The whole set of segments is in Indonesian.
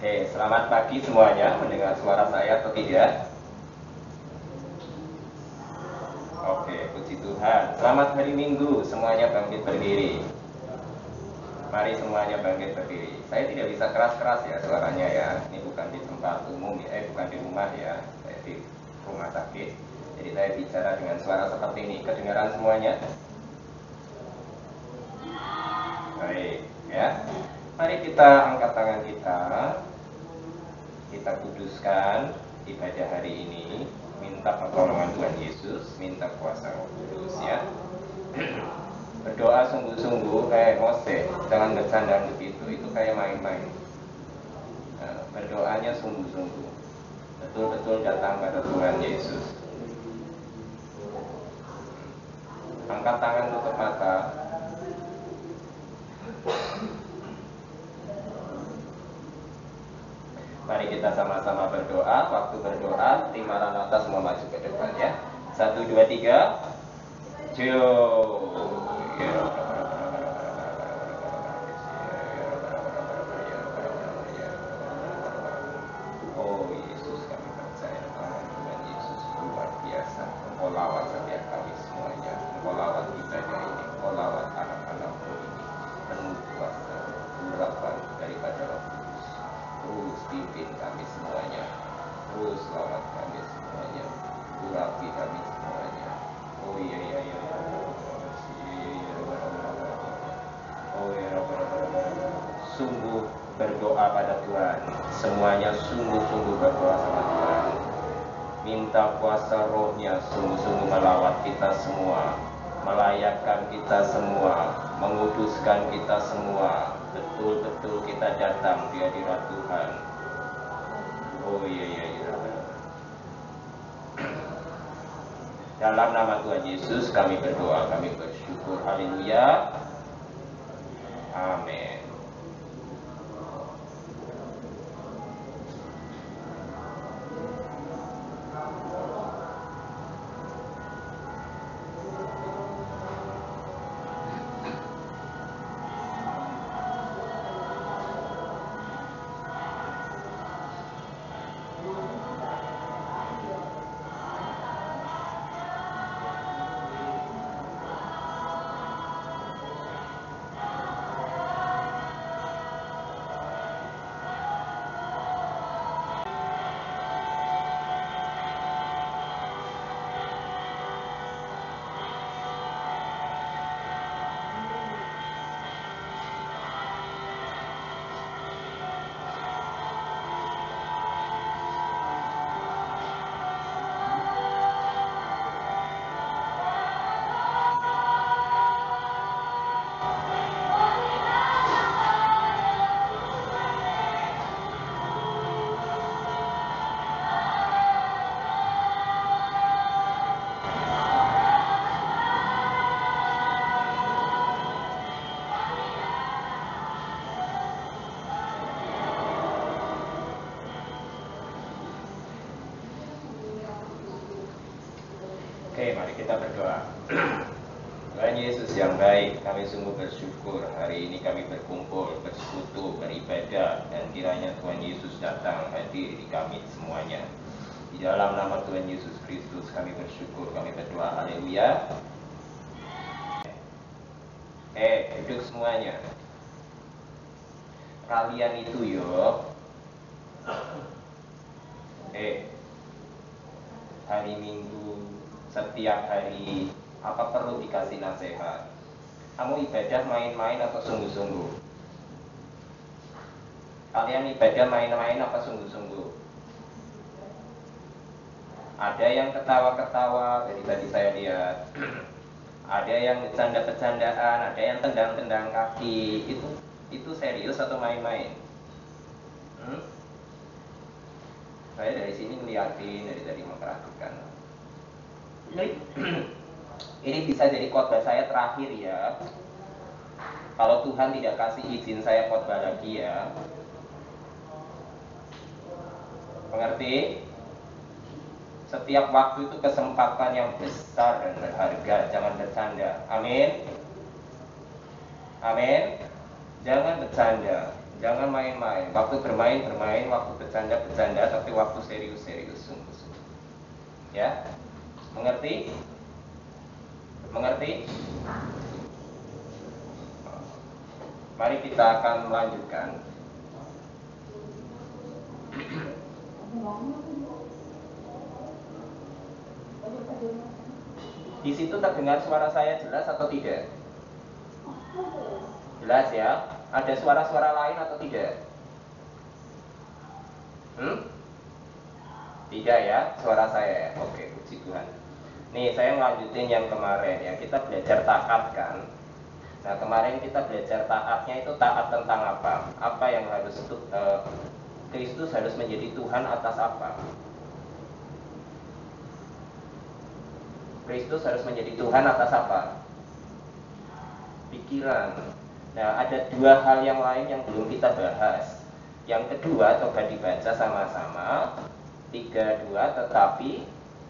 Oke, selamat pagi semuanya. Mendengar suara saya atau tidak? Oke, puji Tuhan. Selamat hari Minggu, semuanya bangkit berdiri. Mari semuanya bangkit berdiri. Saya tidak bisa keras-keras ya suaranya ya. Ini bukan di tempat umum ya, bukan di rumah ya. Saya di rumah sakit. Jadi saya bicara dengan suara seperti ini. Kedengaran semuanya? Baik, ya. Mari kita angkat tangan kita kuduskan ibadah hari ini, minta pertolongan Tuhan Yesus, minta kuasa Roh Kudus ya. Berdoa sungguh-sungguh kayak Mose, jangan bercanda begitu, itu kayak main-main. Nah, berdoanya sungguh-sungguh, betul-betul datang pada Tuhan Yesus. Angkat tangan, tutup mata. Mari kita sama-sama berdoa. Waktu berdoa, tim Maranatha semua maju ke depan ya. 1, 2, 3. Jo. Oh Yesus, kami percaya tangan Tuhan Yesus luar biasa. Engkau lawat setiap kami semuanya. Engkau lawat ibadah ini. Engkau lawat anak-anakmu ini. Penuh kuasa, urapan daripada Roh Kudus. Terus pimpin kami semuanya. Terus lawat kami semuanya. Urapi kami semuanya. Oh iya. Oh iya. Sungguh berdoa pada Tuhan. Semuanya sungguh-sungguh berdoa sama Tuhan. Minta kuasa Roh-Nya sungguh-sungguh melawat kita semua, melayakkan kita semua, menguduskan kita semua. Betul-betul kita datang di hadirat Tuhan. Oh iya. Dalam nama Tuhan Yesus kami berdoa, kami bersyukur. Haleluya. Amin. Oke, mari kita berdoa. Tuhan Yesus yang baik, kami sungguh bersyukur hari ini kami berkumpul, bersekutu, beribadah, dan kiranya Tuhan Yesus datang hadir di kami semuanya. Di dalam nama Tuhan Yesus Kristus kami bersyukur, kami berdoa. Haleluya. Duduk semuanya. Kalian itu hari Minggu, setiap hari, apa perlu dikasih nasihat? Kamu ibadah main-main atau sungguh-sungguh? Kalian ibadah main-main apa sungguh-sungguh? Ada yang ketawa-ketawa, dari tadi saya lihat. Ada yang bercanda-bercandaan, ada yang tendang-tendang kaki. Itu serius atau main-main? Saya dari sini ngeliatin, dari tadi memperhatikan. Ini bisa jadi khotbah saya terakhir ya. Kalau Tuhan tidak kasih izin saya khotbah lagi ya. Mengerti? Setiap waktu itu kesempatan yang besar dan berharga. Jangan bercanda. Amin. Amin. Jangan bercanda. Jangan main-main. Waktu bermain, bermain. Waktu bercanda, bercanda. Tapi waktu serius, serius. Sungguh-sungguh. Ya? Mengerti? Mengerti? Mari kita akan melanjutkan. Di situ terdengar suara saya jelas atau tidak? Jelas ya? Ada suara-suara lain atau tidak? Tidak ya, suara saya ya. Oke, puji Tuhan. Nih, saya melanjutin yang kemarin ya. Kita belajar taat kan. Nah, kemarin kita belajar taatnya itu taat tentang apa? Apa yang harus Kristus harus menjadi Tuhan atas apa? Kristus harus menjadi Tuhan atas apa? Pikiran. Nah, ada dua hal yang lain yang belum kita bahas. Yang kedua, coba dibaca sama-sama. 3-2, tetapi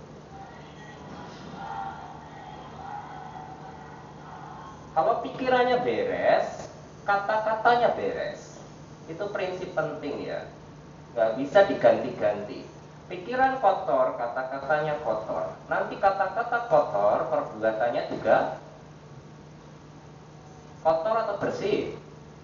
kalau pikirannya beres, kata-katanya beres. Itu prinsip penting ya. Gak bisa diganti-ganti. Pikiran kotor, kata-katanya kotor. Nanti kata-kata kotor, perbuatannya juga kotor atau bersih?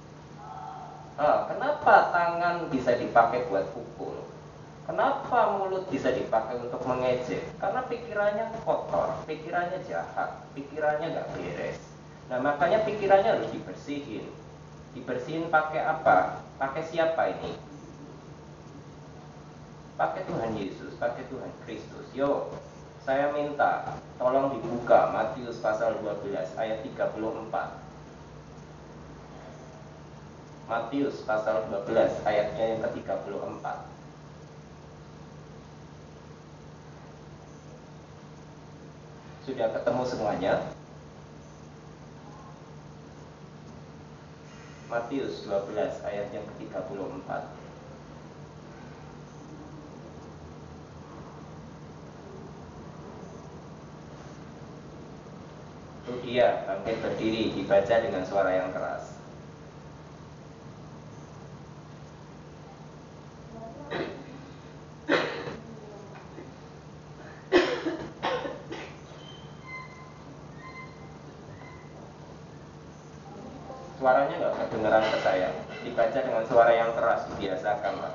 Kenapa tangan bisa dipakai buat pukul? Kenapa mulut bisa dipakai untuk mengejek? Karena pikirannya kotor, pikirannya jahat, pikirannya gak beres. Nah, makanya pikirannya harus dibersihin. Dibersihin pakai apa? Pakai siapa ini? Pakai Tuhan Yesus, pakai Tuhan Kristus. Yo, saya minta tolong dibuka Matius pasal 12 ayat 34. Matius pasal 12 ayatnya yang ke-34. Sudah ketemu semuanya? Matius 12 ayat yang ke-34. Itu dia, bangkit berdiri, dibaca dengan suara yang keras. Suaranya nggak kedengeran ke saya. Dibaca dengan suara yang keras, dibiasakan Pak.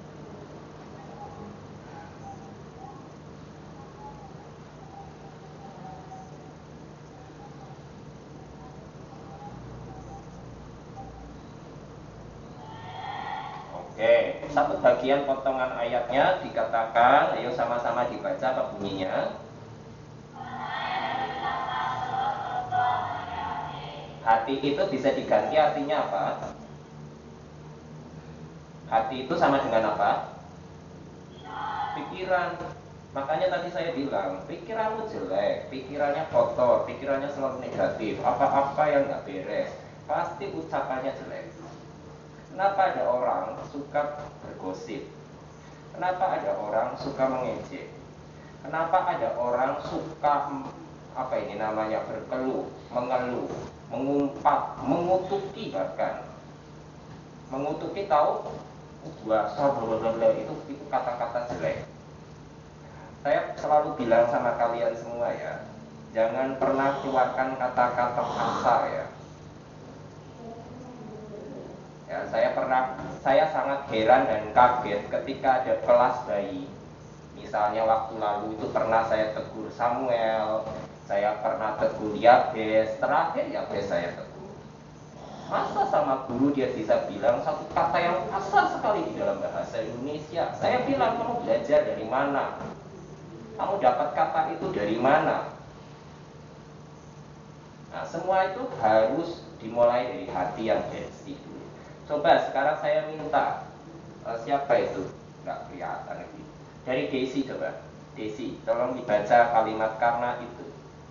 Oke, satu bagian potongan ayatnya dikatakan, ayo sama-sama dibaca apa bunyinya. Hati itu bisa diganti artinya apa? Hati itu sama dengan apa? Pikiran. Makanya tadi saya bilang, pikiranmu jelek, pikirannya kotor, pikirannya selalu negatif, apa-apa yang gak beres, pasti ucapannya jelek. Kenapa ada orang suka bergosip? Kenapa ada orang suka mengejek? Kenapa ada orang suka berkeluh, mengeluh, mengumpat, mengutuki bahkan. Mengutuki tahu? Bahasa itu kata-kata jelek. Saya selalu bilang sama kalian semua ya, jangan pernah keluarkan kata-kata kasar ya. Ya, saya sangat heran dan kaget ketika ada kelas bayi. Misalnya waktu lalu itu pernah saya tegur Samuel, saya pernah tegur Yabes, terakhir Yabes saya tegur. Masa sama guru dia bisa bilang satu kata yang kasar sekali di dalam bahasa Indonesia? Saya bilang, kamu belajar dari mana? Kamu dapat kata itu dari mana? Nah, semua itu harus dimulai dari hati yang bersih dulu. Coba sekarang saya minta siapa itu? Nggak kelihatan lagi. Dari Desi coba. Desi, tolong dibaca kalimat karena itu.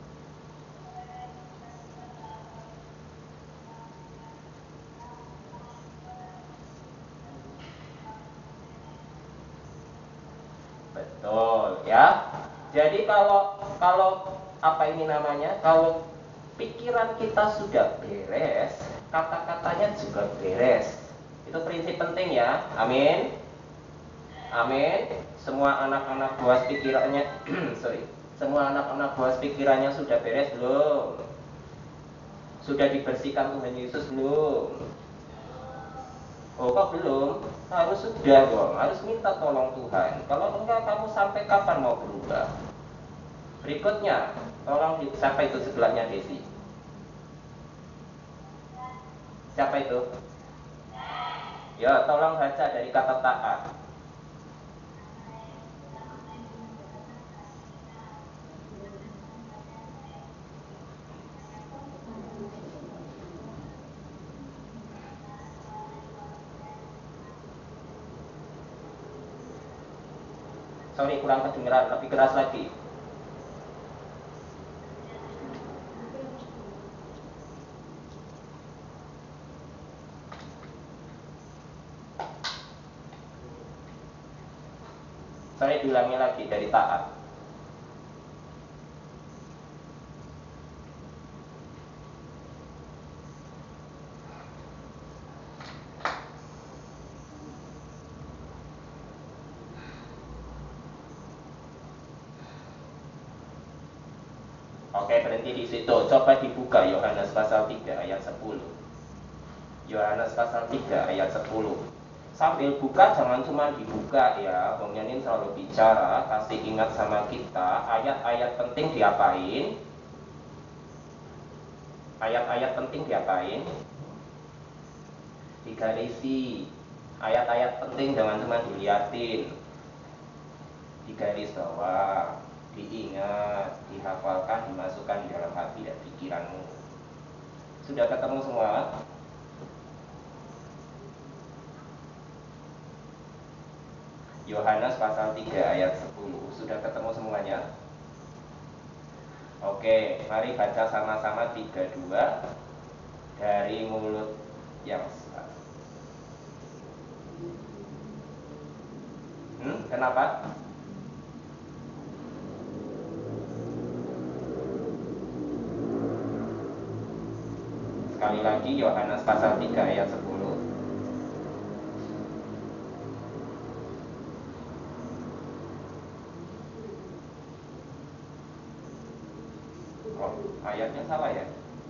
Betul ya. Jadi kalau apa ini namanya? Kalau pikiran kita sudah beres, kata-katanya juga beres. Itu prinsip penting ya. Amin. Amin. Semua anak-anak buas pikirannya sorry. Semua anak-anak buas pikirannya sudah beres belum? Sudah dibersihkan Tuhan Yesus belum? Oh kok belum? Harus sudah dong, harus minta tolong Tuhan. Kalau enggak, kamu sampai kapan mau berubah? Berikutnya, tolong siapa itu sebelahnya Desi? Siapa itu? Ya, tolong baca dari kata taat. Sorry, kurang kedengeran, lebih keras lagi. Sorry, diulangi lagi dari taat. Oke, berhenti di situ. Coba dibuka Yohanes pasal 3 ayat 10. Yohanes pasal 3 ayat 10. Sambil buka jangan cuma dibuka ya. Bang Yanin selalu bicara, kasih ingat sama kita, ayat-ayat penting diapain? Ayat-ayat penting diapain? Digarisi. Ayat-ayat penting jangan cuma diliatin. Digaris bawah, diingat, dihafalkan, dimasukkan di dalam hati dan pikiranmu. Sudah ketemu semua? Yohanes pasal 3 ayat 10. Sudah ketemu semuanya? Oke, mari baca sama-sama 32 dari mulut yang sah. Kenapa? Sekali lagi Yohanes pasal 3 ayat 10. Oh, ayatnya salah ya?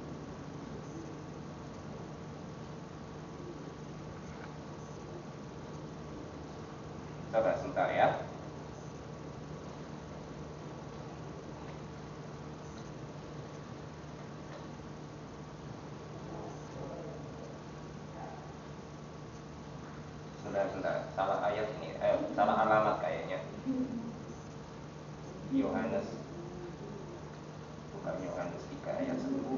Coba sebentar ya. Sebentar, salah ayat ini, salah alamat kayaknya. Yohanes, bukan Yohanes 3 ayat 10.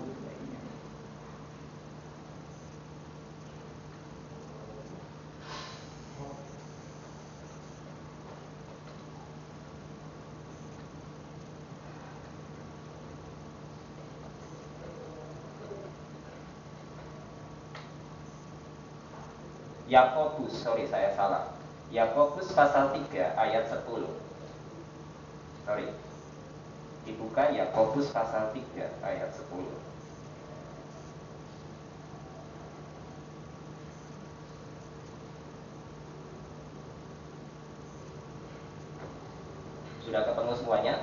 Yakobus, sorry saya salah. Yakobus pasal 3 ayat 10. Sorry. Dibuka Yakobus pasal 3 ayat 10. Sudah ketemu semuanya?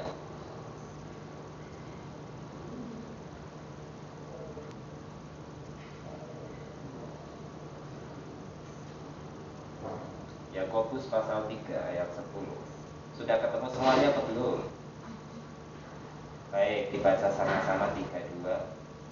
Yakobus pasal 3 ayat 10. Sudah ketemu semuanya atau belum? Baik, dibaca sama-sama 32.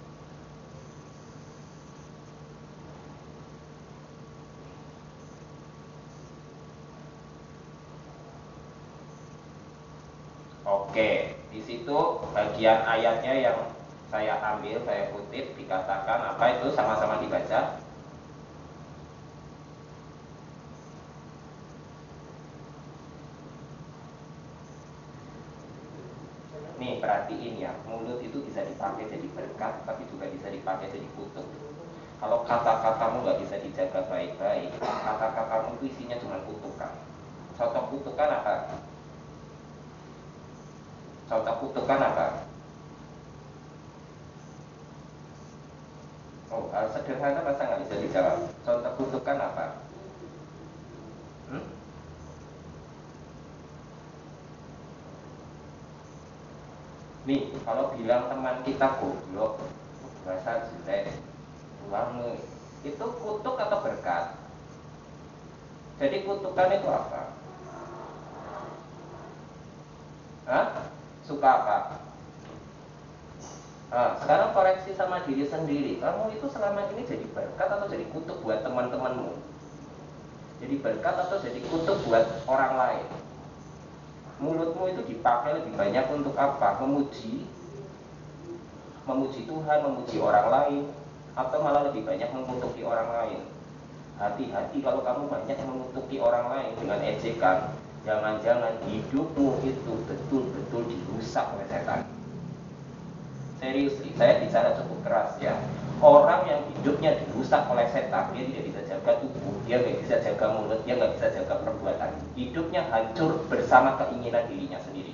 Oke, di situ bagian ayatnya yang saya ambil, saya kutip, dikatakan apa itu, sama-sama dibaca. Nih perhatiin ya, mulut itu bisa dipakai jadi berkat, tapi juga bisa dipakai jadi kutuk. Kalau kata-katamu nggak bisa dijaga baik-baik, kata-katamu itu isinya cuma kutukan. Contoh kutukan apa? Contoh kutukan apa? hal sederhana masa nggak bisa dijawab? Contoh kutukan apa? Nih, kalau bilang teman kita goblok, bahasa jelek, uangmu, itu kutuk atau berkat? Jadi kutukan itu apa? Hah? Suka apa? Nah, sekarang koreksi sama diri sendiri. Kamu itu selama ini jadi berkat atau jadi kutuk buat teman-temanmu? Jadi berkat atau jadi kutuk buat orang lain? Mulutmu itu dipakai lebih banyak untuk apa? Memuji Tuhan, memuji orang lain, atau malah lebih banyak mengutuki orang lain? Hati-hati kalau kamu banyak mengutuki orang lain dengan ejekan. Jangan-jangan hidupmu itu betul-betul dirusak oleh setan. Serius, saya bicara cukup keras ya. Orang yang hidupnya dirusak oleh setan, dia tidak bisa jaga tubuh, dia nggak bisa jaga mulut, dia nggak bisa jaga perbuatan. Hidupnya hancur bersama keinginan dirinya sendiri.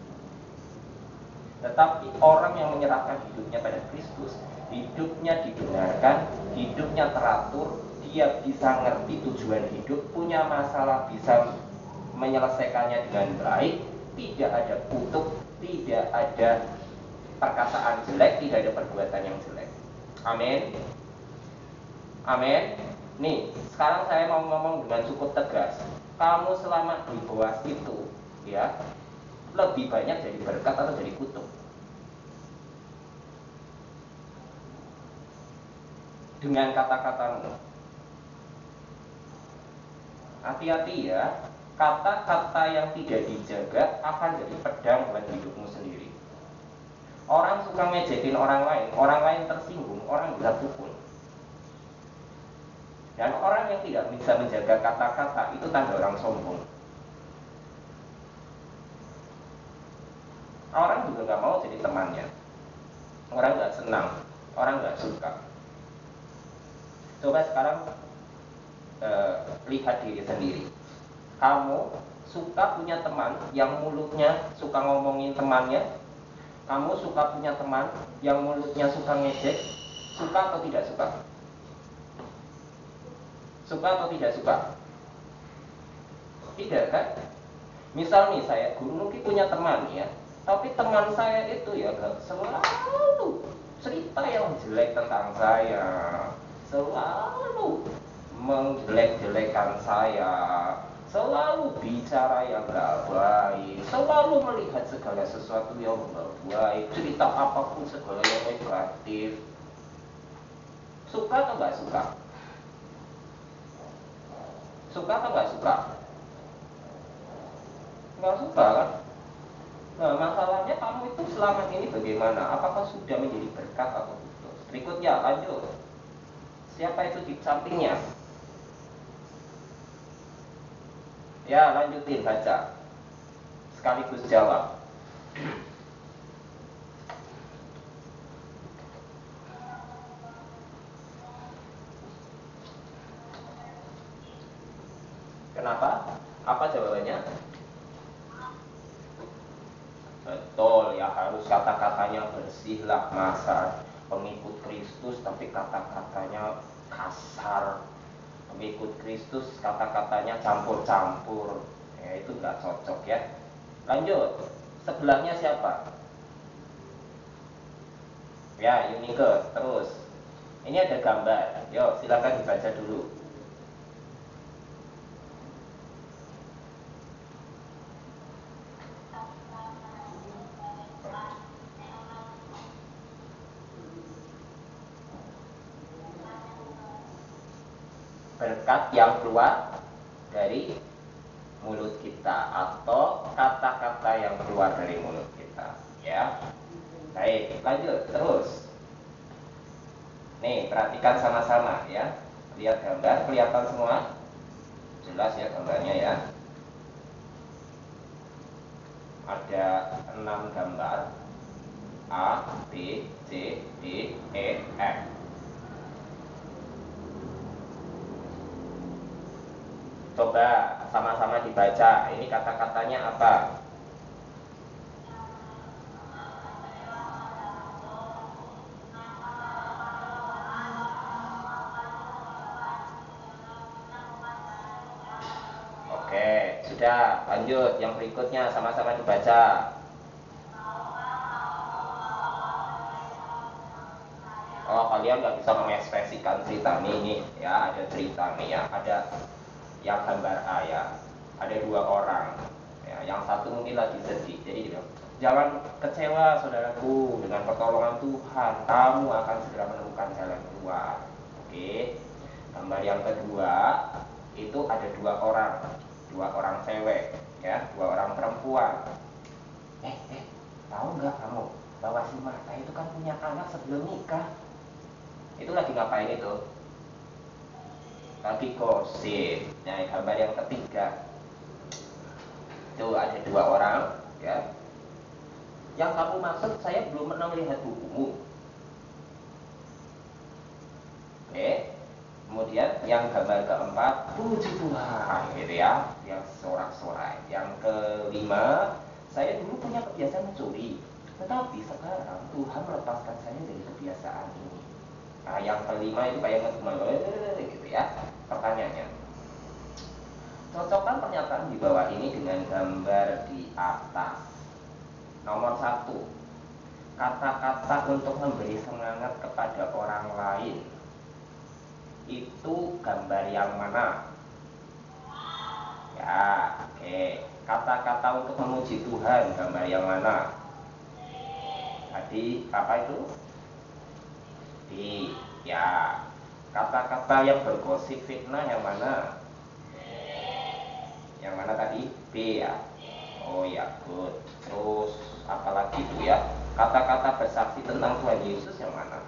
Tetapi orang yang menyerahkan hidupnya pada Kristus, hidupnya dibenarkan, hidupnya teratur, dia bisa ngerti tujuan hidup, punya masalah bisa menyelesaikannya dengan baik, tidak ada kutuk, tidak ada perkataan jelek, tidak ada perbuatan yang jelek. Amin. Amin. Nih, sekarang saya mau ngomong dengan cukup tegas. Kamu selama di bawah itu, ya, lebih banyak jadi berkat atau jadi kutuk? Dengan kata-katamu. Hati-hati ya. Kata-kata yang tidak dijaga akan jadi pedang buat hidupmu sendiri. Orang suka ngejekin orang lain tersinggung, orang bisa pukul. Dan orang yang tidak bisa menjaga kata-kata itu tanda orang sombong. Orang juga gak mau jadi temannya. Orang gak senang, orang gak suka. Coba sekarang lihat diri sendiri. Kamu suka punya teman yang mulutnya suka ngomongin temannya? Kamu suka punya teman yang mulutnya suka ngejek? Suka atau tidak suka? Suka atau tidak suka? Tidak kan? Misal nih, saya Guru Nuki punya teman ya, tapi teman saya itu ya selalu cerita yang jelek tentang saya, selalu menjelek-jelekan saya, selalu bicara yang gak baik, selalu melihat segala sesuatu yang gak baik, cerita apapun segala yang negatif. Suka atau gak suka? Suka atau gak suka? Gak suka kan? Nah, masalahnya kamu itu selama ini bagaimana? Apakah sudah menjadi berkat atau putus? Berikutnya, lanjut. Siapa itu di sampingnya? Ya, lanjutin baca. Sekaligus jawab. Kenapa? Apa jawabannya? Betul, ya harus kata-katanya bersih lah. Masa pengikut Kristus tapi kata-katanya kasar. Pengikut Kristus kata-katanya campur-campur. Ya itu nggak cocok ya. Lanjut. Sebelahnya siapa? Ya, Yunike, terus. Ini ada gambar. Yuk, silakan dibaca dulu. Berkat yang keluar dari mulut kita atau kata-kata yang keluar dari mulut kita, ya. Baik, lanjut terus. Nih, perhatikan sama-sama ya. Lihat gambar, kelihatan semua? Jelas ya gambarnya ya. Ada 6 gambar. A, B, C, D, E, F. Coba sama-sama dibaca. Ini kata-katanya apa? Oke, sudah. Lanjut yang berikutnya, sama-sama dibaca. Oh, kalian nggak bisa mengekspresikan cerita ini ya, ada cerita nih ya, ada yang gambar A ya, ada dua orang ya, yang satu mungkin lagi sedih, jadi dia bilang, jangan kecewa saudaraku, dengan pertolongan Tuhan kamu akan segera menemukan jalan keluar. Oke, gambar yang kedua itu ada dua orang cewek ya, dua orang perempuan. Tahu nggak kamu bahwa si Marta itu kan punya anak sebelum nikah? Itu lagi ngapain itu? Lagi gosip. Nah, gambar yang ketiga itu ada dua orang ya. Yang kamu maksud saya belum pernah melihat bukumu. Oke. Kemudian yang gambar keempat, puji Tuhan gitu ya, yang sorak-sorai. Yang kelima, saya dulu punya kebiasaan mencuri, tetapi sekarang Tuhan melepaskan saya dari kebiasaan ini. Nah, yang kelima itu kayak ngedumel gitu ya. Pertanyaannya, cocokkan pernyataan di bawah ini dengan gambar di atas. Nomor satu, kata-kata untuk memberi semangat kepada orang lain. Itu gambar yang mana? Ya, oke. Kata-kata untuk memuji Tuhan, gambar yang mana? Tadi apa itu? Di, ya. Kata-kata yang bergosip fitnah yang mana? Yang mana tadi? B ya. Oh ya, good. Terus apalagi itu ya? Kata-kata bersaksi tentang Tuhan Yesus yang mana?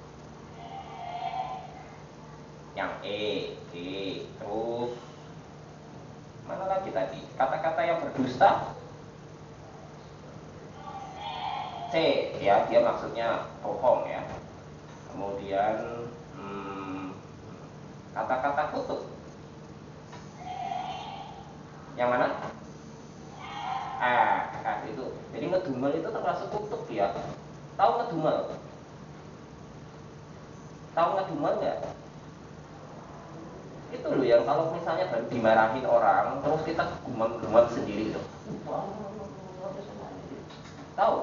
Yang E, G. Terus mana lagi tadi? Kata-kata yang berdusta? C ya, dia maksudnya bohong ya. Kemudian kata-kata kutuk yang mana? Itu. Jadi ngedumel itu termasuk kutuk ya. Tahu ngedumel? Tahu ngedumel nggak? Itu loh yang kalau misalnya baru dimarahin orang, terus kita gumam-gumam sendiri itu. Tahu?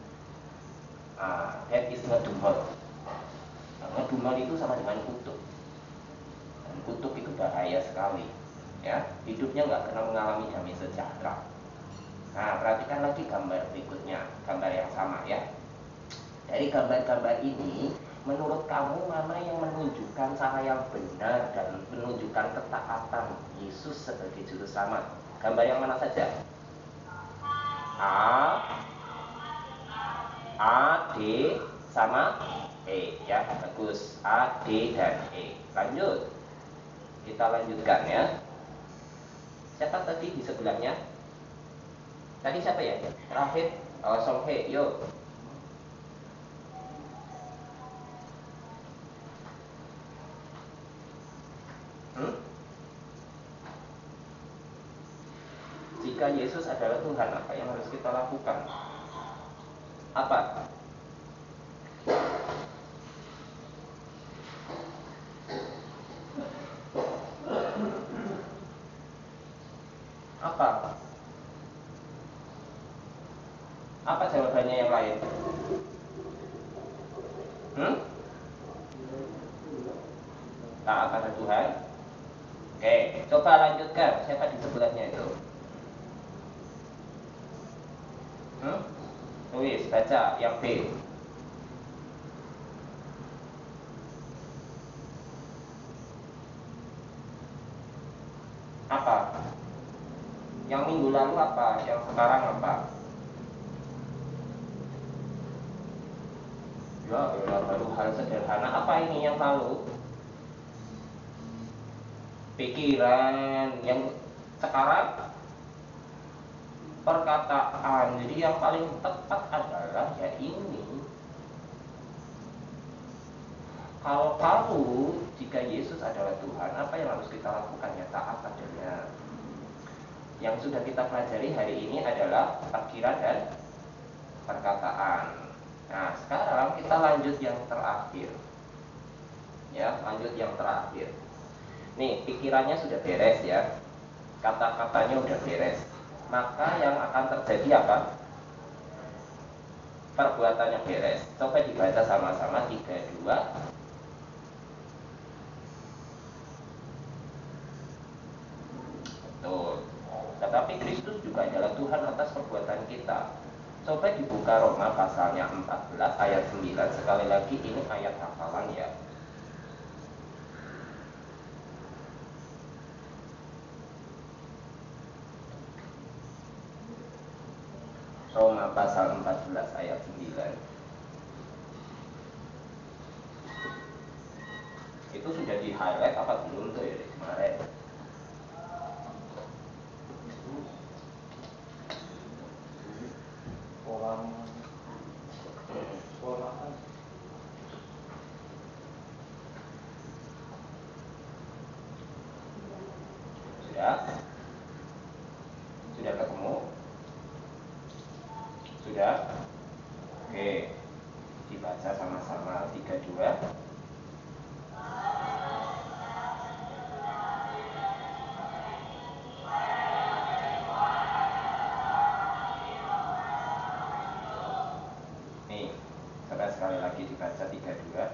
That is ngedumel. Ngedumel itu sama dengan kutuk. Dan kutuk itu bahaya sekali. Ya, hidupnya nggak pernah mengalami damai sejahtera. Nah, perhatikan lagi gambar berikutnya, gambar yang sama ya. Dari gambar-gambar ini, menurut kamu mana yang menunjukkan cara yang benar dan menunjukkan ketaatan Yesus sebagai juru selamat? Gambar yang mana saja? A, D, sama E ya, bagus. A, D, dan E. Lanjut. Kita lanjutkan ya. Siapa tadi di sebelahnya? Tadi siapa ya? Terakhir, Song Hye, yuk. Jika Yesus adalah Tuhan, apa yang harus kita lakukan? Apa? Apa? Apa jawabannya yang lain? Taat pada Tuhan. Oke, coba lanjutkan. Siapa di sebelahnya itu? Tulis, baca yang B. Apa? Yang minggu lalu apa? Yang sekarang apa? Ya, baru hal sederhana. Apa ini yang lalu? Pikiran. Yang sekarang perkataan. Jadi yang paling tepat adalah ya ini. Kalau kamu, jika Yesus adalah Tuhan, apa yang harus kita lakukan? Ya taat padanya. Yang sudah kita pelajari hari ini adalah pikiran dan perkataan. Nah, sekarang kita lanjut yang terakhir. Ya, lanjut yang terakhir. Nih, pikirannya sudah beres ya. kata-katanya udah beres, maka yang akan terjadi apa? Perbuatannya beres. Coba dibaca sama-sama 3, 2. Betul. Tetapi Kristus juga adalah Tuhan atas perbuatan kita. Coba dibuka Roma pasalnya 14 ayat 9. Sekali lagi ini ayat hafalan ya. Roma pasal 14 ayat 9. Itu sudah di highlight apa belum tuh ya kemarin? Sudah? Sudah ketemu? Sudah? Oke. Dibaca sama-sama 3, 2. Nih, coba sekali lagi dibaca 3, 2.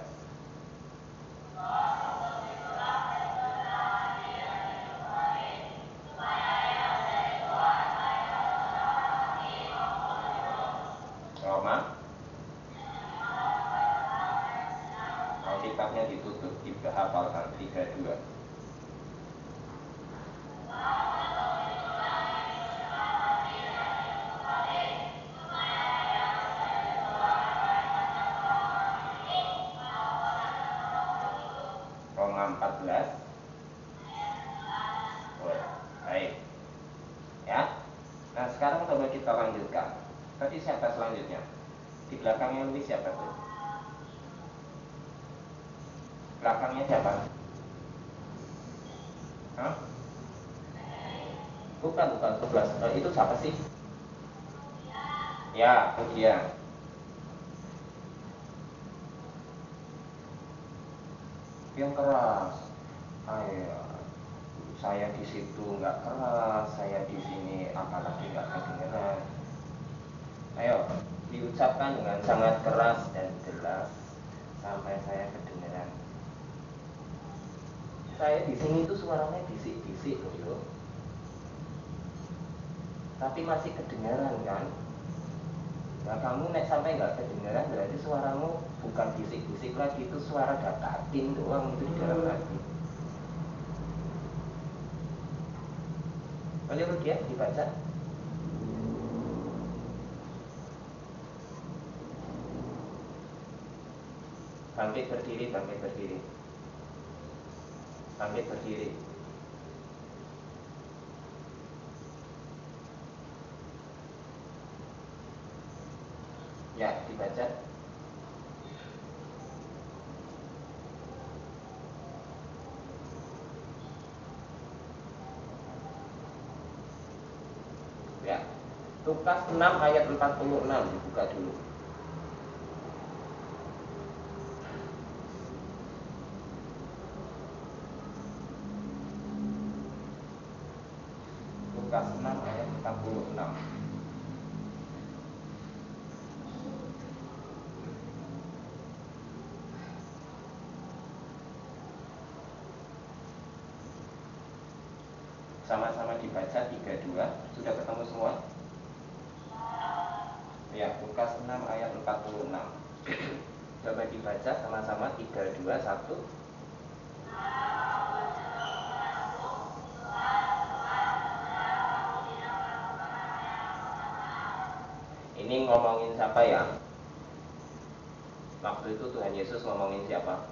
Roma, Alkitabnya ditutup, dihafalkan 3, 2. Roma 14. Oh, baik. Ya. Nah, sekarang coba kita lanjutkan. Tadi siapa selanjutnya? Di belakangnya Luis siapa tuh? Belakangnya siapa? Hah? Bukan 11. Itu siapa sih? Ya, itu dia. Yang keras. Ayo, saya di situ nggak keras, saya di sini apalagi nggak kedengeran. Ayo, diucapkan dengan sangat keras dan jelas sampai saya kedengeran. Saya di sini tuh suaranya bisik-bisik loh, yo. Tapi masih kedengaran kan? Nah, kamu nek sampai nggak kedengaran berarti suaramu bukan bisik-bisik lagi, itu suara datatin doang itu di dalam hati. Boleh ya dibaca? Bangkit berdiri, bangkit berdiri. Bangkit berdiri. Ya, dibaca. Ya. Lukas 6 ayat 46 dibuka dulu. Lukas 6 ayat 46. Sama-sama dibaca 3, 2. Sudah ketemu semua? Ya, Lukas 6 ayat 46. Coba dibaca sama-sama 3, 2, 1. Ini ngomongin siapa ya? Waktu itu Tuhan Yesus ngomongin siapa?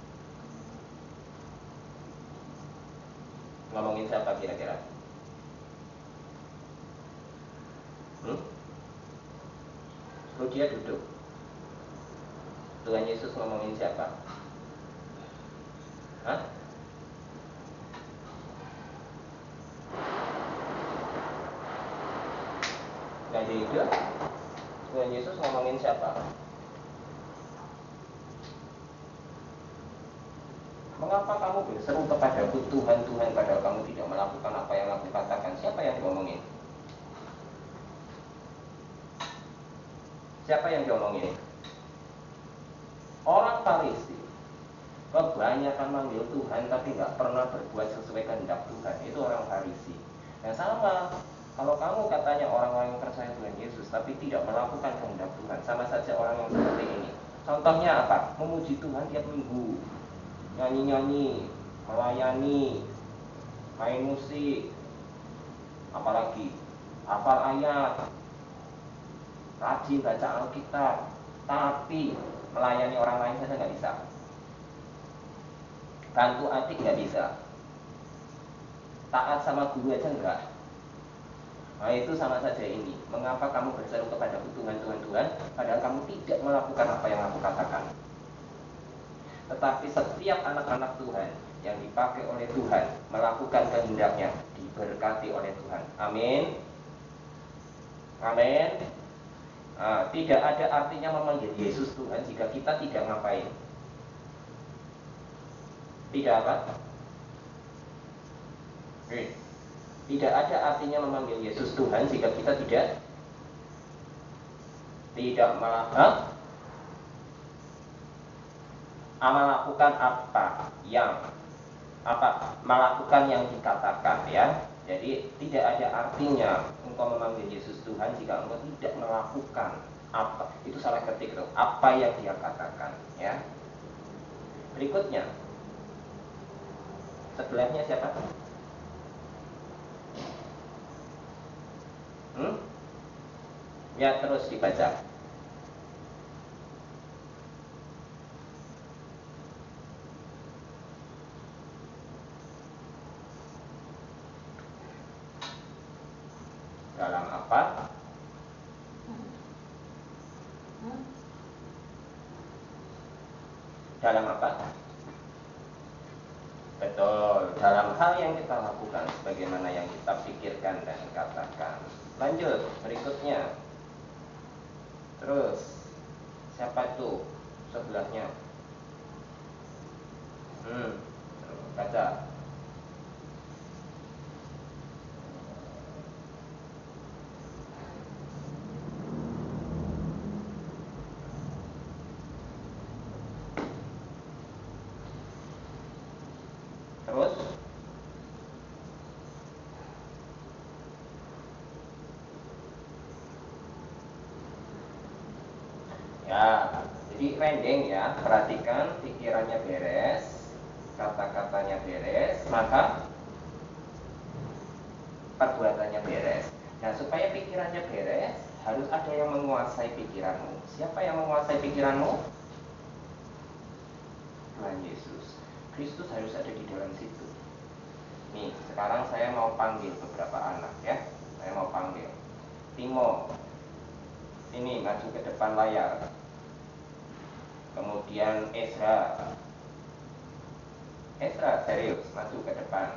Ngomongin siapa kira-kira? Suruh dia duduk. Tuhan Yesus ngomongin siapa? Hah? Gak juga. Tuhan Yesus ngomongin siapa? Mengapa kamu berseru kepadaku Tuhan, Tuhan, padahal kamu tidak melakukan apa yang aku katakan? Siapa yang diomongin? Orang Farisi. Kebanyakan manggil Tuhan tapi nggak pernah berbuat sesuai kehendak Tuhan. Itu orang Farisi. Yang sama, kalau kamu katanya orang-orang yang percaya Tuhan Yesus tapi tidak melakukan kehendak Tuhan, sama saja orang yang seperti ini. Contohnya apa? Memuji Tuhan tiap minggu, nyanyi-nyanyi, melayani, main musik, apalagi hafal ayat, rajin baca Alkitab, tapi melayani orang lain saja nggak bisa. Bantu adik nggak bisa. Taat sama guru aja enggak. Nah itu sama saja ini. Mengapa kamu berseru kepada Tuhan, padahal kamu tidak melakukan apa yang aku katakan. Tetapi setiap anak-anak Tuhan yang dipakai oleh Tuhan melakukan kehendaknya diberkati oleh Tuhan. Amin. Amin. Nah, tidak ada artinya memanggil Yesus Tuhan jika kita tidak ngapain. Tidak apa? Tidak ada artinya memanggil Yesus Tuhan jika kita tidak melakukan melakukan yang dikatakan, ya. Jadi tidak ada artinya engkau memanggil Yesus Tuhan jika engkau tidak melakukan apa. Itu salah ketik tuh. Apa yang dia katakan, ya. Berikutnya, sebelahnya siapa? Ya, terus dibaca. Dalam apa? Dalam apa? Betul, dalam hal yang kita lakukan sebagaimana yang kita pikirkan dan katakan. Lanjut, berikutnya. Terus, siapa itu sebelahnya? Baca. Terus, ya, jadi rendeng ya. Perhatikan, pikirannya beres, kata-katanya beres, maka perbuatannya beres. Nah, supaya pikirannya beres, harus ada yang menguasai pikiranmu. Siapa yang menguasai pikiranmu? Tuhan Yesus. Kristus harus ada di dalam situ. Nih, sekarang saya mau panggil beberapa anak, ya. Saya mau panggil Timo. Sini, maju ke depan layar. Kemudian Ezra, serius, maju ke depan.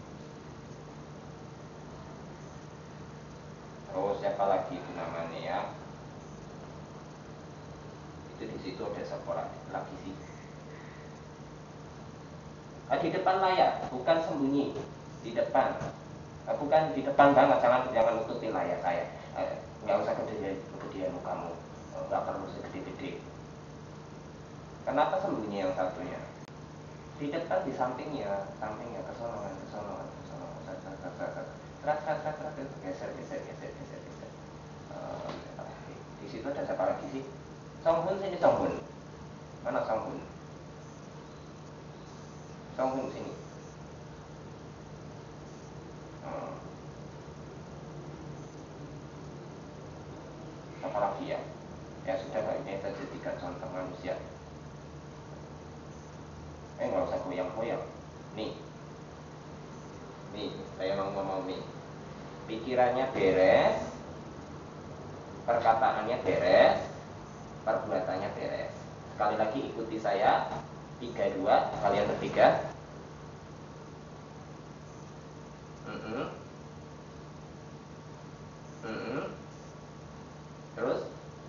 Terus siapa lagi itu namanya, ya? Itu di situ ada sekolah lagi sih. Di depan layar, bukan sembunyi di depan. Bukan di depan banget, jangan nutupin layar saya. Nggak usah kegedean mukamu, nggak perlu segede-gede. Kenapa sembunyi yang satunya? Di depan, di sampingnya, kesono. Geser. Di situ ada siapa lagi sih? Songhun, sini Songhun. Mana Songhun? Songhun sini. Apa lagi ya? Ya sudah, ini saja 3 contoh manusia. Nggak usah goyang-goyang. Nih, saya mau ngomong nih. Pikirannya beres, perkataannya beres, perbuatannya beres. Sekali lagi ikuti saya. 3-2, kalian bertiga. Terus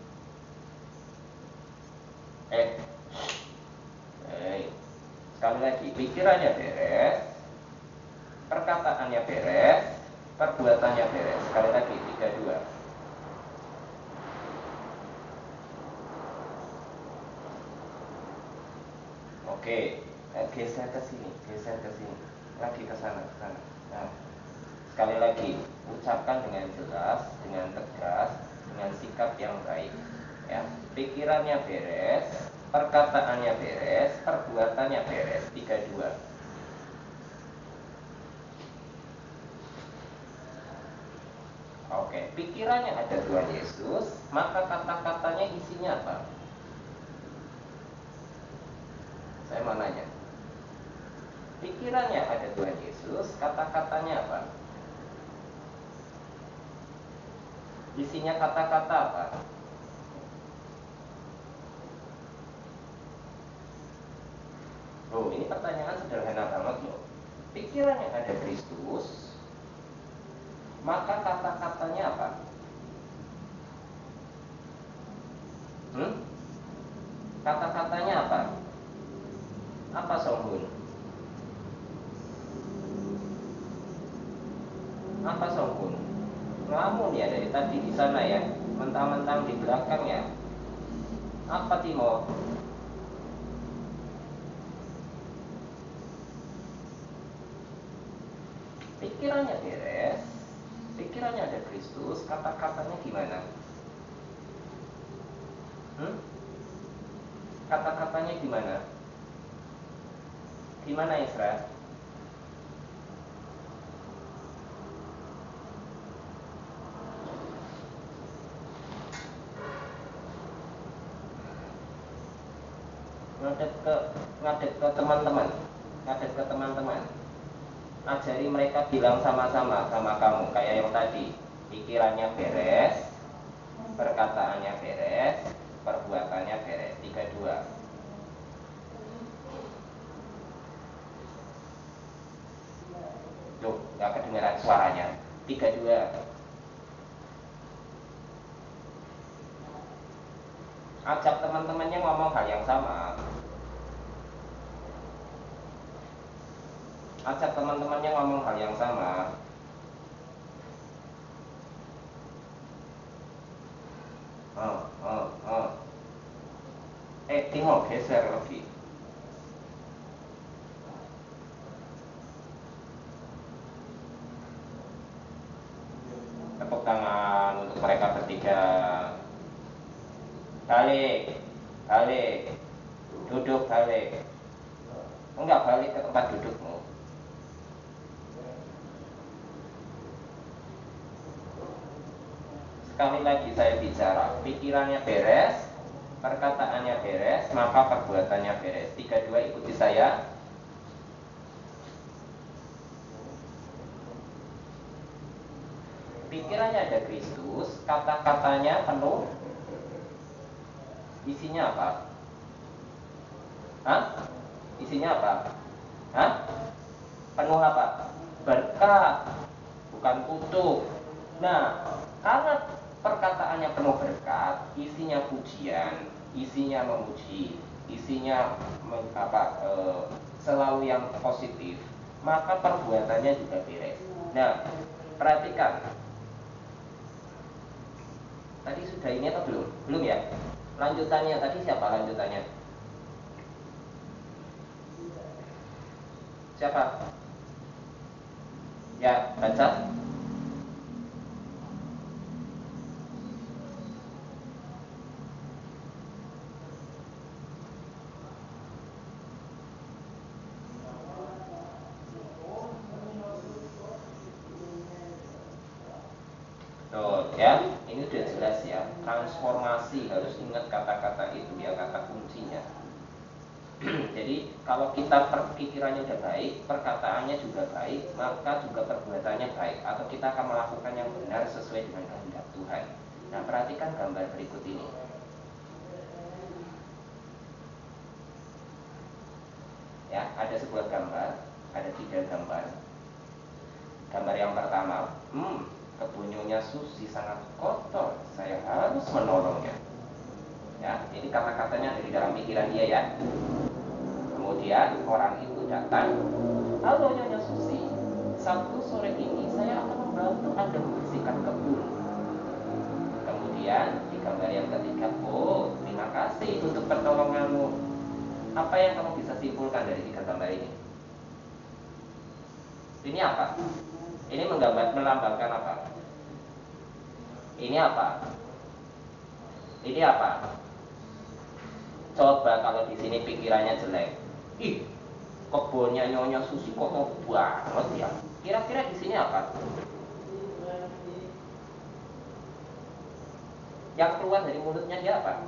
sekali lagi, pikirannya beres, perkataannya beres, perbuatannya beres. Sekali lagi, 3-2. Oke, geser ke sini, lagi ke sana, ke sana. Nah, sekali lagi, ucapkan dengan jelas, dengan tegas, dengan sikap yang baik. Ya, pikirannya beres, perkataannya beres, perbuatannya beres. 32. Oke, pikirannya ada Tuhan Yesus, maka kata-katanya isinya apa? Saya mau nanya. Pikirannya ada Tuhan Yesus, kata-katanya apa? Isinya kata-kata apa? Oh, ini pertanyaan sederhana banget loh. Pikirannya ada Kristus, maka kata-katanya apa? Kata-katanya apa? Apa Songhun? Apa Songhun? Ngelamun ya dari tadi di sana ya, mentang-mentang di belakang ya. Apa Timo? Pikirannya beres, pikirannya ada Kristus, kata-katanya gimana? Kata-katanya gimana? Gimana Isra? Ngadep ke teman-teman, ajari mereka bilang sama-sama sama kamu kayak yang tadi. Pikirannya beres, perkataannya beres, perbuatannya beres. 32. Loh, gak kedengeran suaranya. 32. Ajak teman-temannya ngomong hal yang sama. Ajak teman-temannya ngomong hal yang sama. Timo geser lagi. Tepuk tangan untuk mereka bertiga. Balik, duduk balik. Enggak, balik ke tempat dudukmu. Sekali lagi saya bicara, pikirannya beres, perkataannya beres, maka perbuatannya beres. 32, ikuti saya. Pikirannya ada Kristus, kata-katanya penuh. Isinya apa? Isinya apa? Penuh apa? Berkat, bukan kutuk. Nah, karena perkataannya penuh berkat, isinya pujian, isinya memuji, isinya selalu yang positif, maka perbuatannya juga beres. Nah, perhatikan. Tadi sudah ini atau belum? Belum ya? Lanjutannya tadi siapa lanjutannya? Siapa? Ya, baca. Tuh, ya, ini udah jelas ya. Transformasi, harus ingat kata-kata itu ya, kata kuncinya. Jadi kalau kita pikirannya udah baik, perkataannya juga baik, maka juga perbuatannya baik, atau kita akan melakukan yang benar sesuai dengan kehendak Tuhan. Nah, perhatikan gambar berikut ini. Ya, ada sebuah gambar, ada 3 gambar. Gambar yang pertama, kebunyonya Susi sangat kotor, saya harus menolongnya. Ya, ini kata-katanya ada di dalam pikiran dia ya. Kemudian orang itu datang, halo Nyonya Susi, Sabtu sore ini saya akan membantu Anda membersihkan kebun. Kemudian di gambar yang ketiga, terima kasih untuk pertolonganmu. Apa yang kamu bisa simpulkan simpulkan dari 3 gambar ini? Ini apa? Ini melambangkan apa? Ini apa? Ini apa? Coba kalau di sini pikirannya jelek. Ih, kebunnya Nyonya Susi kotor banget ya. Kira-kira di sini apa? Yang keluar dari mulutnya dia apa?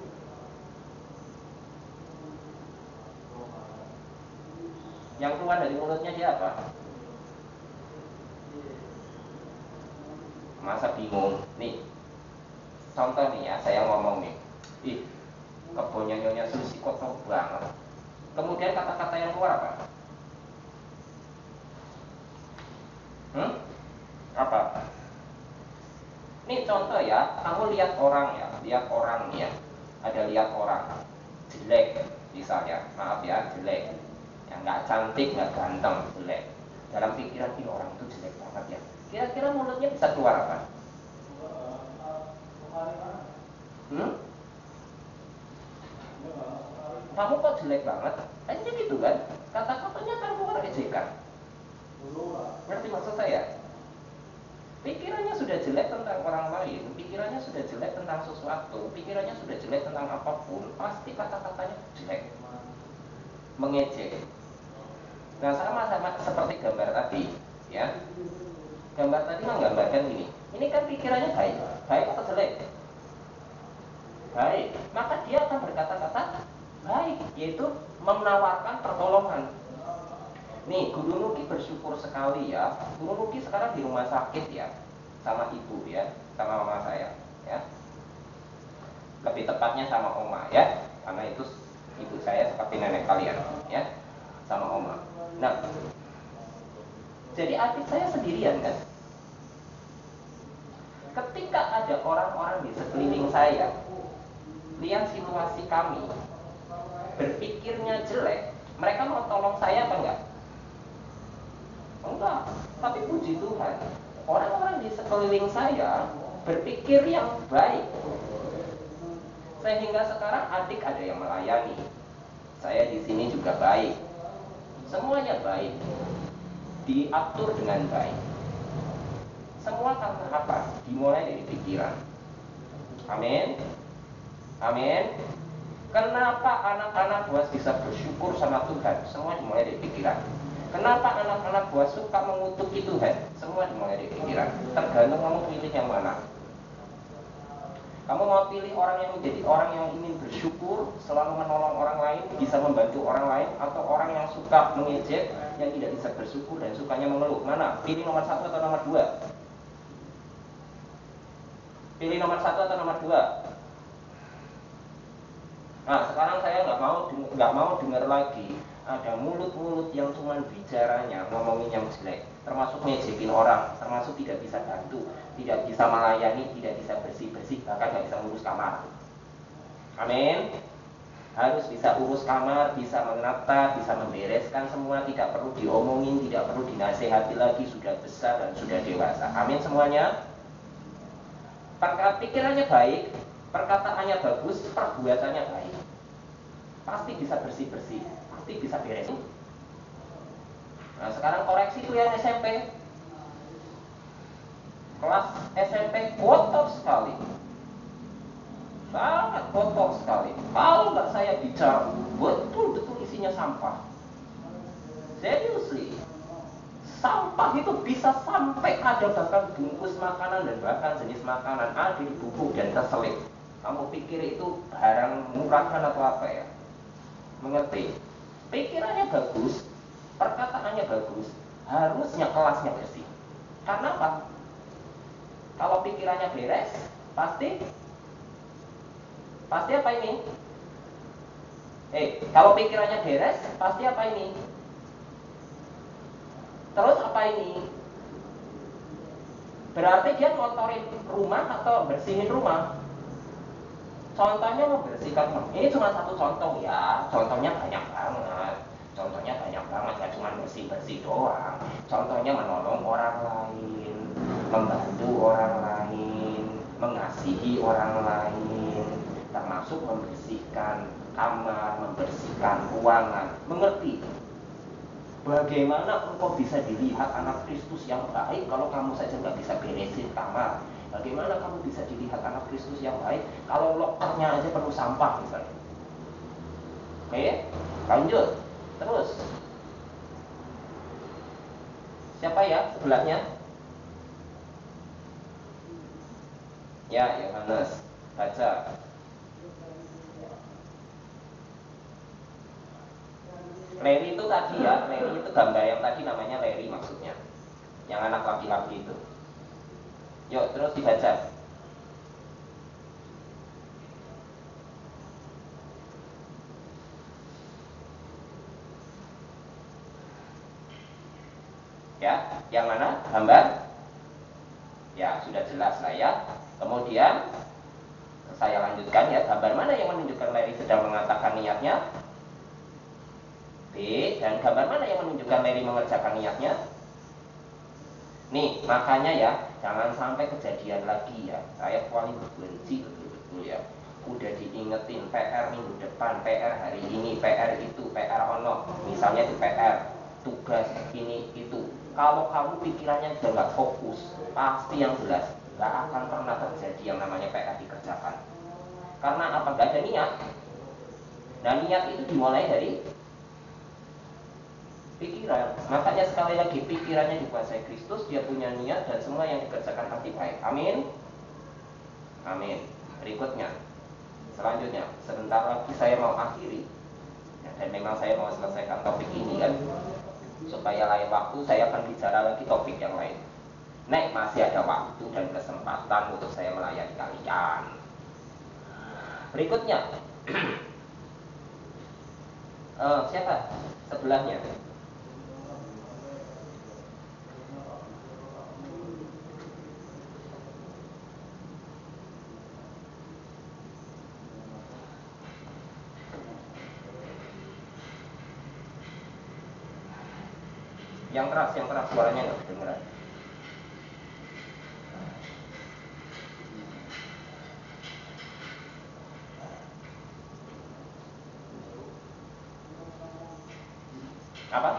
Yang keluar dari mulutnya dia apa? Masa bingung? Nih, contoh nih ya, saya ngomong nih. Ih, kebunnya Nyonya Susi kotor banget. Kemudian kata-kata yang keluar apa? Apa? Ini contoh ya, kamu lihat orang ya, ada lihat orang jelek misalnya, maaf ya, jelek, yang nggak cantik, nggak ganteng, jelek. Dalam pikiran ini orang itu jelek banget ya. Kira-kira mulutnya bisa keluar apa? Kamu kok jelek banget? Kayaknya gitu kan? Kata-katanya kan keluar ejekan. Ngerti maksud saya? Pikirannya sudah jelek tentang orang lain, pikirannya sudah jelek tentang sesuatu, pikirannya sudah jelek tentang apapun, pasti kata-katanya jelek, mengejek. Nah, sama-sama seperti gambar tadi, ya. Gambar tadi menggambarkan ini. Ini kan pikirannya baik, baik atau jelek? Baik. Maka dia akan berkata-kata baik, yaitu menawarkan pertolongan. Nih, Guru Nuki bersyukur sekali ya. Guru Nuki sekarang di rumah sakit ya, sama ibu ya, sama mama saya ya. Lebih tepatnya sama oma ya, karena itu ibu saya seperti nenek kalian ya, sama oma. Nah, jadi adik saya sendirian kan. Ketika ada orang-orang di sekeliling saya, lihat situasi kami, berpikirnya jelek, mereka mau tolong saya apa enggak? Enggak, tapi puji Tuhan, orang-orang di sekeliling saya berpikir yang baik. Sehingga sekarang adik ada yang melayani. Saya di sini juga baik. Semuanya baik. Diatur dengan baik. Semua karena apa? Dimulai dari pikiran. Amin. Amin. Kenapa anak-anak buas bisa bersyukur sama Tuhan? Semua dimulai dari pikiran. Kenapa anak-anak buah suka mengutuki Tuhan? Semua dimulai dari pikiran. Tergantung kamu pilih yang mana. Kamu mau pilih orang yang menjadi orang yang ingin bersyukur, selalu menolong orang lain, bisa membantu orang lain, atau orang yang suka mengejek, yang tidak bisa bersyukur dan sukanya mengeluh? Mana? Pilih nomor 1 atau nomor 2? Pilih nomor 1 atau nomor 2? Nah, sekarang saya nggak mau dengar lagi ada mulut-mulut yang cuma bicaranya ngomongin yang jelek, termasuk ngejekin orang, termasuk tidak bisa bantu, tidak bisa melayani, tidak bisa bersih-bersih, bahkan nggak bisa ngurus kamar. Amin. Harus bisa urus kamar, bisa menata, bisa membereskan semua, tidak perlu diomongin, tidak perlu dinasehati lagi, sudah besar dan sudah dewasa. Amin semuanya. Pikirannya baik, perkataannya bagus, perbuatannya baik, pasti bisa bersih-bersih, pasti bisa beres. Nah, sekarang koreksi itu yang SMP. Kelas SMP kotor sekali, sangat kotor sekali. Kalau nggak saya bicara, betul-betul isinya sampah. Seriously, sampah itu bisa sampai ada bahkan bungkus makanan dan bahkan jenis makanan ada di buku dan terselip. Kamu pikir itu barang murahan atau apa ya? Mengerti? Pikirannya bagus, perkataannya bagus, harusnya kelasnya bersih. Karena apa? Kalau pikirannya beres, pasti apa ini? Kalau pikirannya beres, pasti apa ini? Terus apa ini? Berarti dia ngotorin rumah atau bersihin rumah. Contohnya membersihkan rumah. Ini cuma satu contoh ya. Contohnya banyak banget. Gak cuma bersih-bersih doang. Contohnya menolong orang lain, membantu orang lain, mengasihi orang lain, termasuk termasuk membersihkan kamar, membersihkan ruangan. Mengerti? Bagaimana engkau bisa dilihat anak Kristus yang baik kalau kamu saja nggak bisa beresin kamar? Bagaimana kamu bisa dilihat anak Kristus yang baik kalau lokernya aja penuh sampah misalnya? Oke, lanjut. Terus. Siapa ya sebelahnya? Ya, Yohanes. Baca. Larry itu tadi ya, Larry itu gambar yang tadi namanya Larry maksudnya. Yang anak laki-laki itu. Yuk, terus dibaca. Ya, yang mana? Gambar? Ya, sudah jelas lah ya. Kemudian saya lanjutkan ya, gambar mana yang menunjukkan Larry sedang mengatakan niatnya? B. Dan gambar mana yang menunjukkan Larry mengerjakan niatnya? Nih, makanya ya, jangan sampai kejadian lagi ya. Saya paling benci betul-betul ya. Udah diingetin PR minggu depan, PR hari ini, PR itu, PR ono. Misalnya itu PR, tugas ini itu. Kalau kamu pikirannya udah nggak fokus, pasti yang jelas nggak akan pernah terjadi yang namanya PR dikerjakan. Karena apa? Nggak ada niat. Nah, niat itu dimulai dari pikiran. Makanya sekali lagi, pikirannya dikuasai Kristus, dia punya niat dan semua yang dikerjakan pasti baik. Amin. Amin. Berikutnya, selanjutnya, sebentar lagi saya mau akhiri ya, dan memang saya mau selesaikan topik ini kan, supaya lain waktu saya akan bicara lagi topik yang lain. Nek masih ada waktu dan kesempatan untuk saya melayani kalian. Berikutnya, siapa sebelahnya? Yang keras suaranya nggak kedengeran. Apa?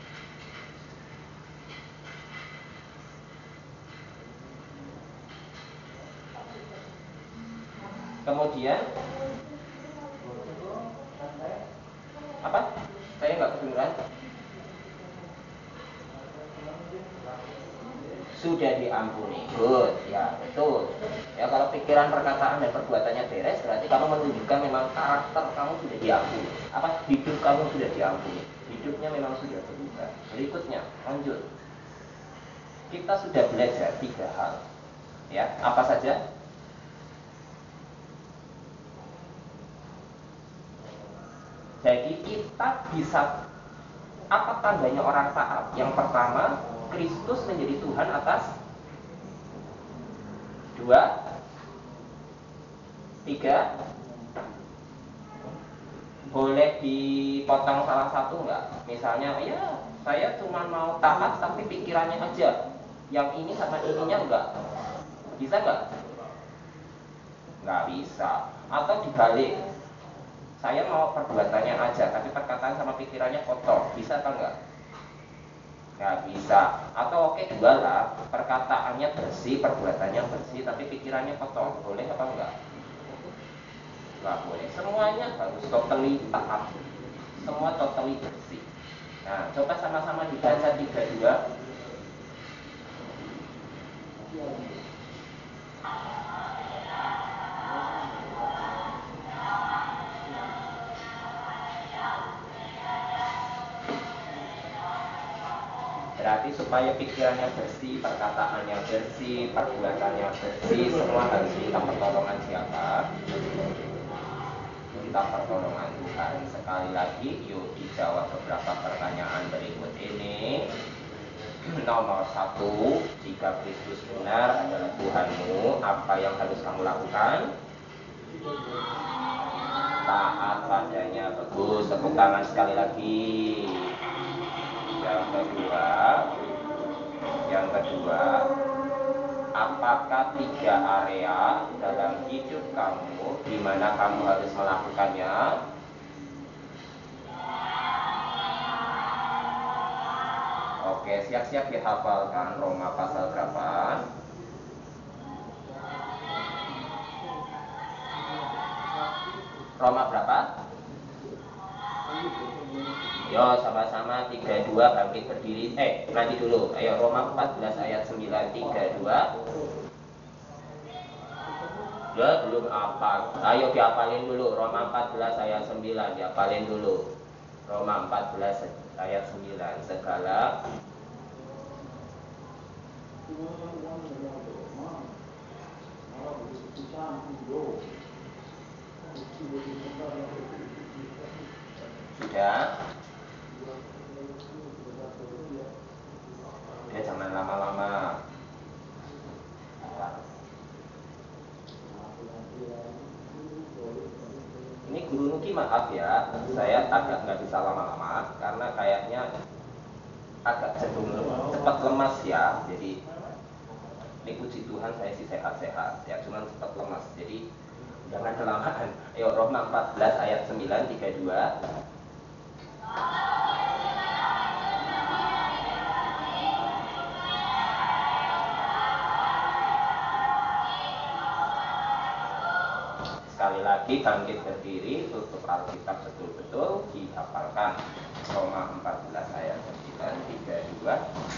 Kemudian apa? Saya nggak kedengeran. Sudah diampuni. Good, ya betul. Ya kalau pikiran, perkataan dan perbuatannya beres, berarti kamu menunjukkan memang karakter kamu sudah diampuni. Apa? Hidup kamu sudah diampuni. Hidupnya memang sudah berubah. Berikutnya, lanjut. Kita sudah belajar 3 hal. Ya, apa saja? Jadi kita bisa, apa tandanya orang taat? Yang pertama, Kristus menjadi Tuhan atas 2, 3. Boleh dipotong salah satu nggak? Misalnya, ya saya cuma mau taat tapi pikirannya aja, yang ini sama ininya enggak. Bisa nggak? Nggak bisa. Atau dibalik, saya mau perbuatannya aja tapi perkataan sama pikirannya kotor. Bisa apa enggak? Nggak bisa. Atau oke, dua lah, perkataannya bersih, perbuatannya bersih tapi pikirannya kotor. Boleh apa enggak? Nggak boleh. Semuanya harus totally taat, semua totally bersih. Nah, coba sama-sama dibaca 32. Berarti supaya pikirannya bersih, perkataannya bersih, perbuatannya bersih, semua harus minta pertolongan siapa? Minta pertolongan Tuhan. Sekali lagi, yuk dijawab beberapa pertanyaan berikut ini. Nomor 1, jika Kristus benar adalah Tuhanmu, apa yang harus kamu lakukan? Taat padanya. Bagus, tepuk tangan sekali lagi. Yang kedua, apakah 3 area dalam hidup kamu di mana kamu harus melakukannya? Oke, siap-siap dihafalkan. Roma pasal berapa? Roma berapa? Yo, sama-sama 32 bangkit berdiri. Nanti dulu. Ayo, Roma 14 ayat 9, 32. Ya, belum apa. Ayo dihafalin dulu. Roma 14 ayat 9, dihafalin dulu. Roma 14 ayat 9. Segala sudah. Ya, jangan lama-lama. Ini Guru Nuki maaf ya, saya agak nggak bisa lama-lama karena kayaknya agak cenderung cepat lemas ya. Jadi ini puji Tuhan saya sih sehat-sehat ya, cuman cepat lemas. Jadi jangan kelamaan. Ayo, Roma 14 ayat 9, 32. Sekali lagi bangkit berdiri, tutup Alkitab betul-betul dihafalkan. Roma 14 ayat 9, 32.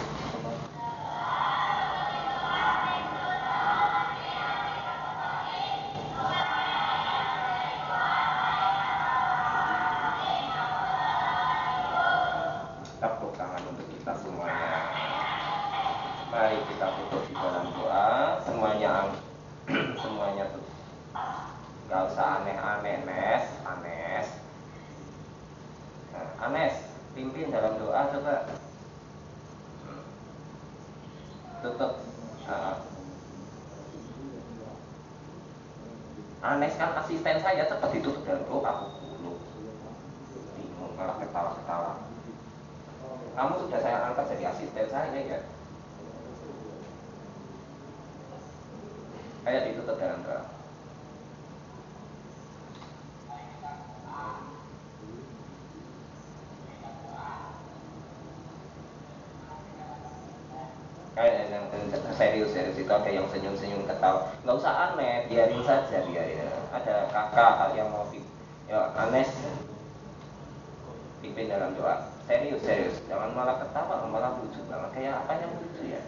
Tepuk tangan untuk kita semuanya. Mari kita tutup di dalam doa. Semuanya tutup. Gak usah aneh-aneh, Anes. Nah, Anes, pimpin dalam doa coba. Tutup. Anes kan asisten saya, cepat ditutup dalam doa. Aku dulu bingung, malah ketawa-ketawa. Kamu sudah saya angkat jadi asisten saya ya. Kayak ditutup dalam doa. Kayak yang serius itu ada yang senyum-senyum ketawa. Nggak usah aneh, biarin saja, biarin. Ada kakak yang mau ya, Anes pimpin dalam doa. Serius, jangan malah ketawa, malah lucu banget. Kayak apa yang lucu ya?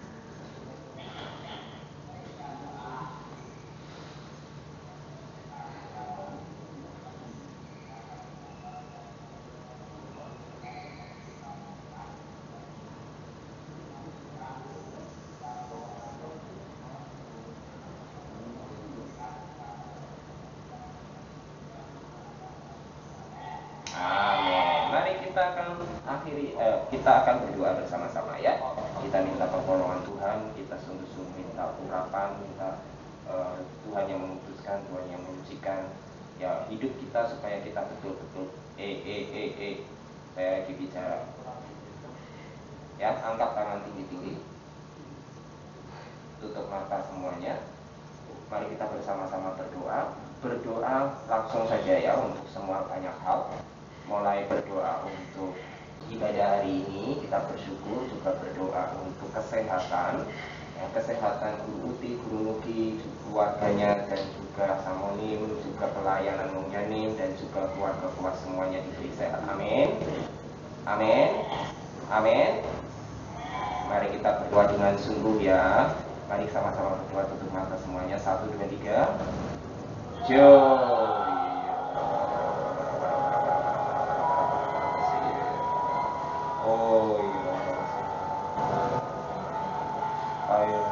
Kita akan berdoa bersama-sama ya. Kita minta pertolongan Tuhan, kita sungguh-sungguh minta urapan, minta Tuhan yang memutuskan, Tuhan yang menyucikan ya hidup kita supaya kita betul-betul saya lagi bicara ya. Angkat tangan tinggi-tinggi, tutup mata semuanya. Mari kita bersama-sama berdoa langsung saja ya untuk semua banyak hal. Mulai berdoa untuk ibadah hari ini, kita bersyukur, juga berdoa untuk kesehatan ya, kesehatan Guru Uti, Guru Nuki, keluarganya, dan juga Samonim, juga pelayanan Mung Yanim, dan juga keluarga-keluarga semuanya diberi sehat. Amin. Mari kita berdoa dengan sungguh ya. Mari sama-sama berdoa, tutup mata semuanya. 1, 2, 3. Joy. Oh iya. Ayo.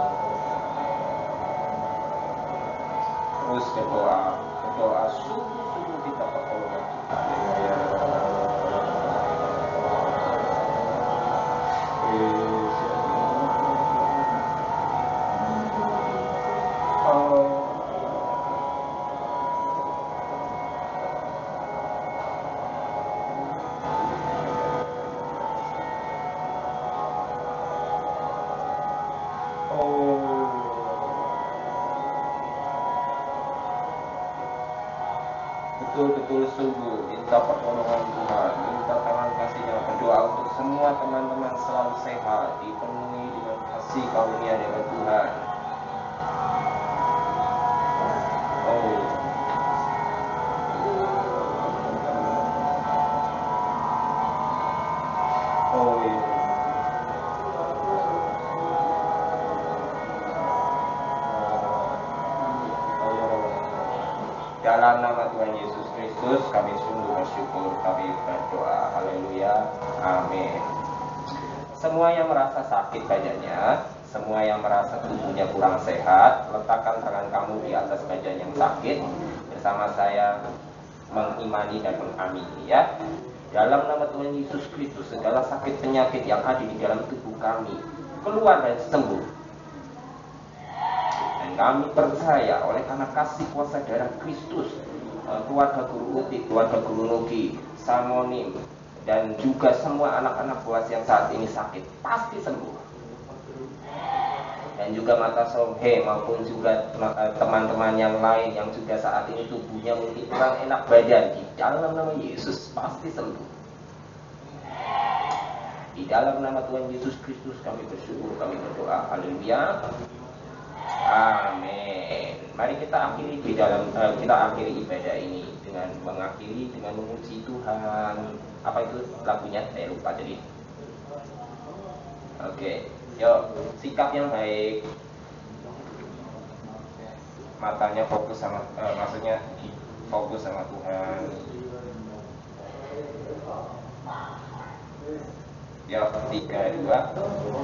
Terus berdoa sungguh-sungguh kita pertolongan Tuhan. Oh betul-betul sungguh minta pertolongan Tuhan, minta tangan kasih-Nya, berdoa untuk semua teman-teman selalu sehat, dipenuhi dengan kasih karunia dari Tuhan. Dalam nama Tuhan Yesus Kristus kami sungguh bersyukur, kami berdoa. Haleluya, amin. Semua yang merasa sakit badannya, semua yang merasa tubuhnya kurang sehat, letakkan tangan kamu di atas badan yang sakit. Bersama saya mengimani dan mengamini ya. Dalam nama Tuhan Yesus Kristus, segala sakit penyakit yang ada di dalam tubuh kami keluar dan sembuh. Dan kami percaya oleh karena kasih kuasa darah Kristus, keluarga Guru Uti, keluarga Guru Nugi, Samonim, dan juga semua anak-anak buas yang saat ini sakit pasti sembuh. Dan juga Mata Somhe maupun juga teman-teman yang lain yang juga saat ini tubuhnya mungkin kurang enak badan, di dalam nama Yesus pasti sembuh. Di dalam nama Tuhan Yesus Kristus kami bersyukur, kami berdoa. Haleluya, amin. Mari kita akhiri ibadah ini dengan mengakhiri dengan memuji Tuhan. Apa itu lagunya? Saya lupa jadi. Oke, yuk sikap yang baik. Matanya fokus sama, maksudnya fokus sama Tuhan. Yuk 3, 2.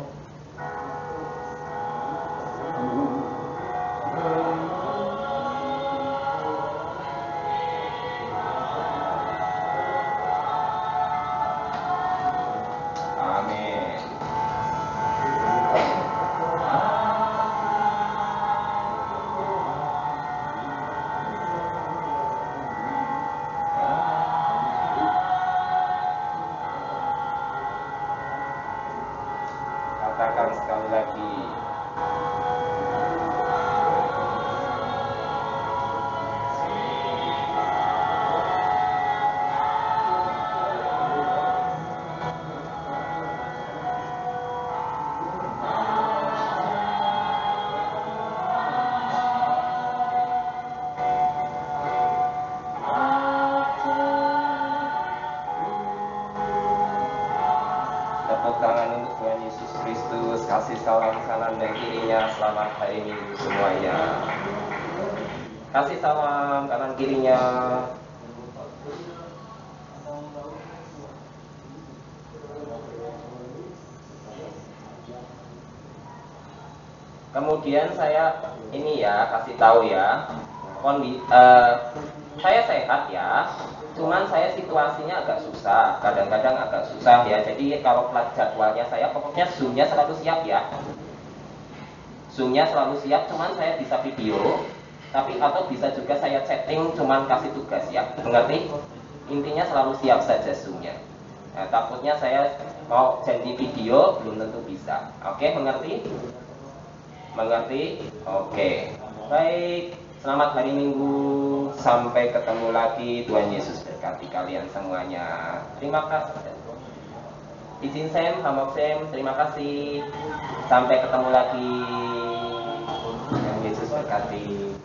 Katakan sekali lagi. Tepuk tangan untuk Tuhan Yesus Kristus. Kasih salam dan kirinya. Selamat hari Minggu semuanya. Kasih salam kanan kirinya. Kemudian saya ini ya kasih tahu ya, saya sehat ya, cuman saya situasinya agak susah, kadang-kadang agak susah ya. Jadi kalau jadwalnya saya pokoknya Zoom-nya selalu siap ya. Zoom-nya selalu siap, cuman saya bisa video, tapi atau bisa juga saya chatting, cuman kasih tugas ya. Mengerti? Intinya selalu siap saja Zoom-nya. Nah, takutnya saya mau janji video belum tentu bisa. Oke, mengerti? Mengerti? Oke. Baik. Selamat hari Minggu, sampai ketemu lagi. Tuhan Yesus berkati kalian semuanya. Terima kasih. Izin Sam, Hamok Sam, terima kasih. Sampai ketemu lagi. Tuhan Yesus berkati.